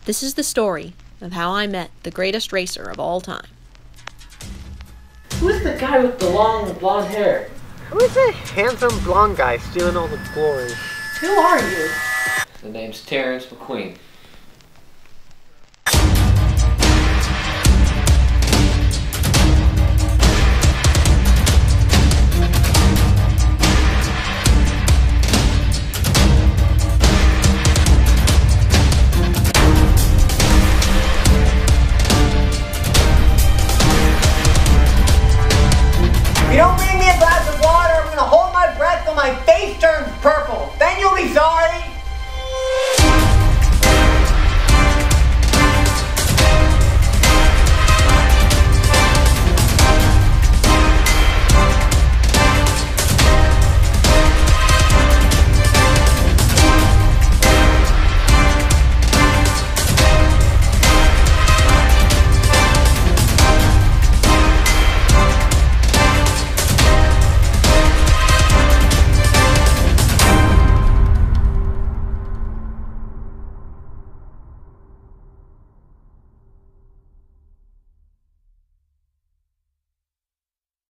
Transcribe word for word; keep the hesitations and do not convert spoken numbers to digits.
This is the story of how I met the greatest racer of all time. Who's the guy with the long blonde hair? Who's the handsome blonde guy stealing all the glory? Who are you? The name's Terrence McQueen.